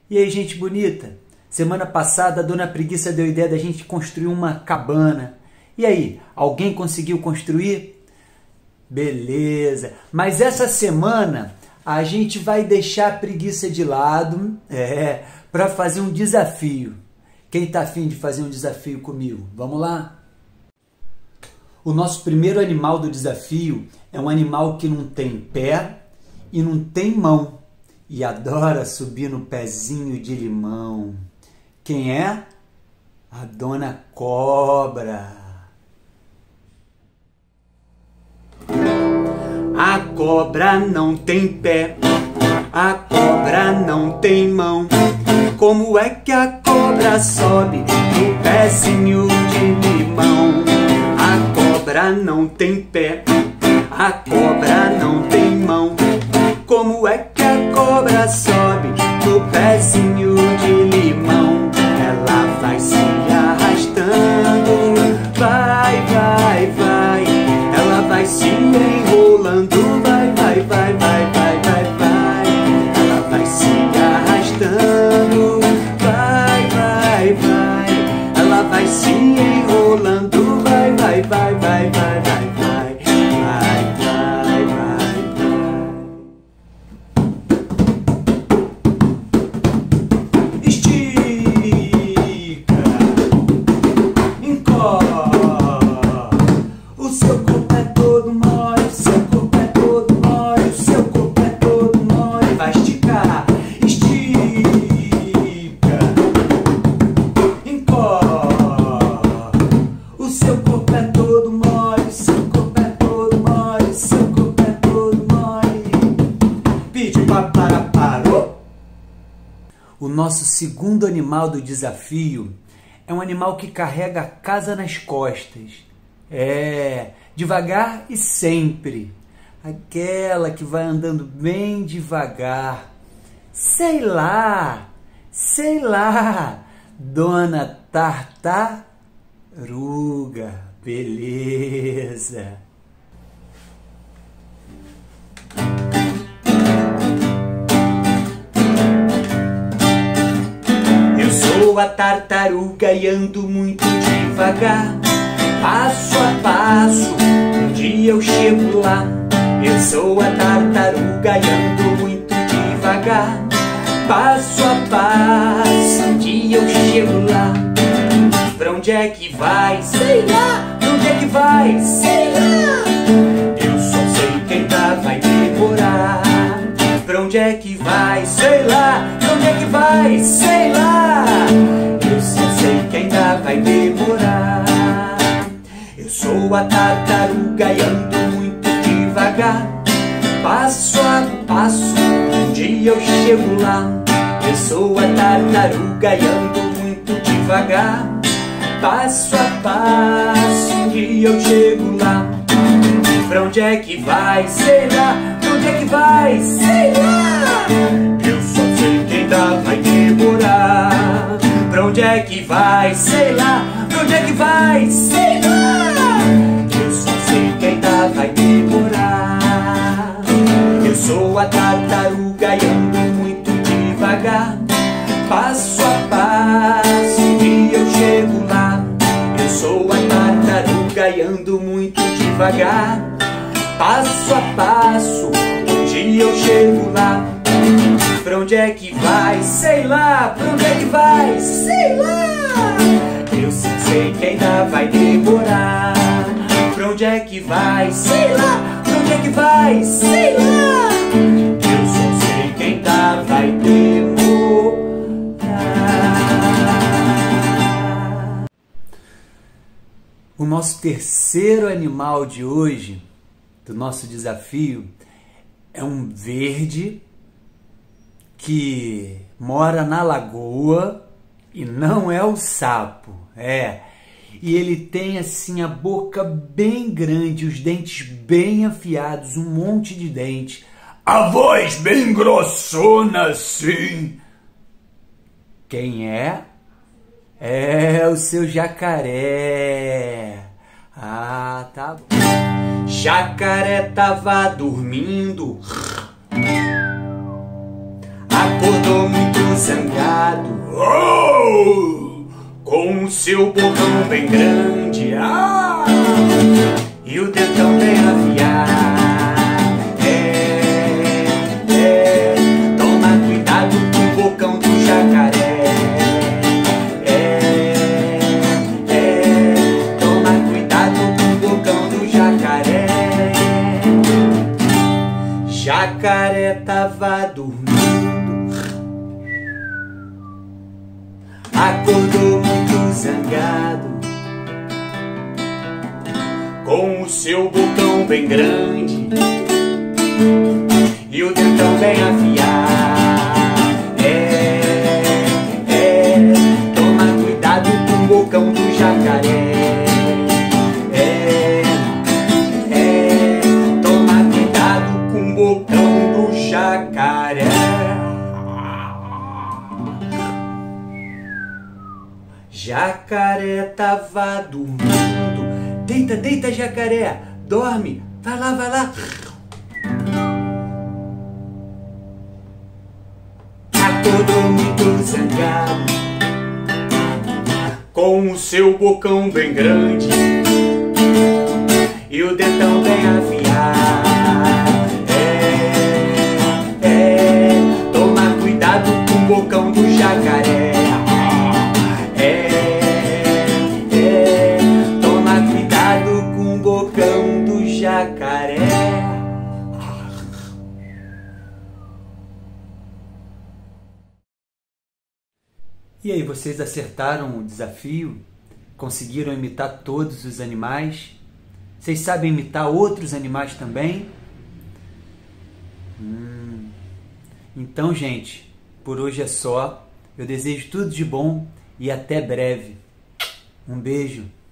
E aí, gente bonita? Semana passada a Dona Preguiça deu a ideia da gente construir uma cabana. E aí, alguém conseguiu construir? Beleza! Mas essa semana a gente vai deixar a preguiça de lado, para fazer um desafio. Quem tá afim de fazer um desafio comigo? Vamos lá? O nosso primeiro animal do desafio é um animal que não tem pé e não tem mão e adora subir no pezinho de limão. Quem é? A Dona Cobra. A cobra não tem pé, a cobra não tem mão. Como é que a cobra sobe no pezinho de limão? A cobra não tem pé, a cobra não tem mão. Como é que a cobra sobe no pezinho de limão? Ela vai se arrastando, vai, vai, vai. Ela vai se enrolando, vai, vai, vai, vai, vai, vai, vai. Ela vai se arrastando, vai, vai, vai. Ela vai se enrolando, vai, vai, vai, vai, vai, vai, vai. O nosso segundo animal do desafio é um animal que carrega a casa nas costas. Devagar e sempre. Aquela que vai andando bem devagar. Sei lá, Dona Tartaruga. Beleza. Sou a tartaruga e ando muito devagar, passo a passo, um dia eu chego lá. Eu sou a tartaruga e ando muito devagar, passo a passo, um dia eu chego lá. Pra onde é que vai? Sei lá. Pra onde é que vai? Sei lá. Eu só sei que ainda vai demorar. Pra onde é que vai? Sei lá. Pra onde é que vai? Sei lá. Eu só sei que ainda vai demorar. Eu sou a tartaruga e ando muito devagar, passo a passo, um dia eu chego lá. Eu sou a tartaruga e ando muito devagar, passo a passo, um dia eu chego lá. Pra onde é que vai? Sei lá. Pra onde é que vai? Sei lá. Eu só sei que ainda vai demorar. Pra onde é que vai? Sei lá. Pra onde é que vai? Sei lá. Eu só sei que ainda vai demorar. Eu sou a tartaruga e ando muito devagar, passo a passo, um dia eu chego lá. Eu sou a tartaruga e ando muito devagar, passo a passo, um dia eu chego lá. Pra onde é que vai? Sei lá. Pra onde é que vai? Sei lá. Eu só sei que ainda vai demorar. Pra onde é que vai? Sei lá. Pra onde é que vai? Sei lá. Eu só sei que ainda vai demorar. O nosso terceiro animal de hoje, do nosso desafio, é um verde que mora na lagoa e não é o sapo, E ele tem assim a boca bem grande, os dentes bem afiados, um monte de dente, a voz bem grossona assim. Quem é? É o seu jacaré. Ah, tá bom. Jacaré tava dormindo, acordou muito zangado, oh, com o seu bocão bem grande, ah, e o dentão bem afiado. Toma cuidado com o bocão do jacaré. Toma cuidado com o bocão do jacaré. Jacaré tava dormindo, acordou muito zangado, com o seu bocão bem grande e o dentão bem afiado. Toma cuidado com o bocão do jacaré. Toma cuidado com o bocão do jacaré. Jacaré tava dormindo. Deita, deita, jacaré, dorme, vai lá, vai lá. Acordou muito zangado, com o seu bocão bem grande e o dentão bem afiado. Toma cuidado com o bocão do jacaré. Bocão do jacaré. E aí, vocês acertaram o desafio? Conseguiram imitar todos os animais? Vocês sabem imitar outros animais também? Então, gente, por hoje é só. Eu desejo tudo de bom e até breve. Um beijo.